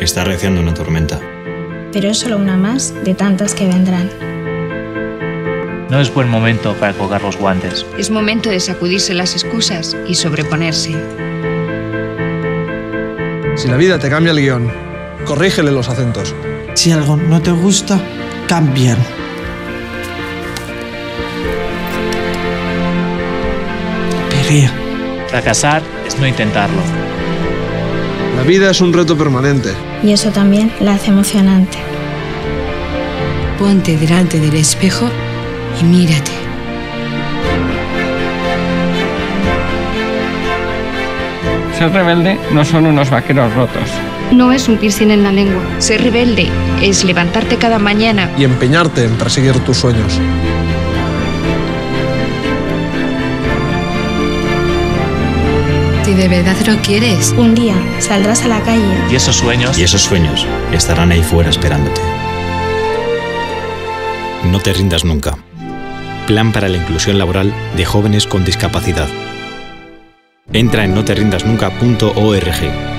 Está arreciando una tormenta. Pero es solo una más de tantas que vendrán. No es buen momento para colgar los guantes. Es momento de sacudirse las excusas y sobreponerse. Si la vida te cambia el guión, corrígele los acentos. Si algo no te gusta, cámbialo. Pelea. Fracasar es no intentarlo. La vida es un reto permanente. Y eso también la hace emocionante. Ponte delante del espejo y mírate. Ser rebelde no son unos vaqueros rotos. No es un piercing en la lengua. Ser rebelde es levantarte cada mañana Y empeñarte en perseguir tus sueños. Si de verdad lo quieres. Un día saldrás a la calle Y esos sueños Y esos sueños estarán ahí fuera esperándote. No te rindas nunca. Plan para la inclusión laboral de jóvenes con discapacidad. Entra en noterrindasnunca.org.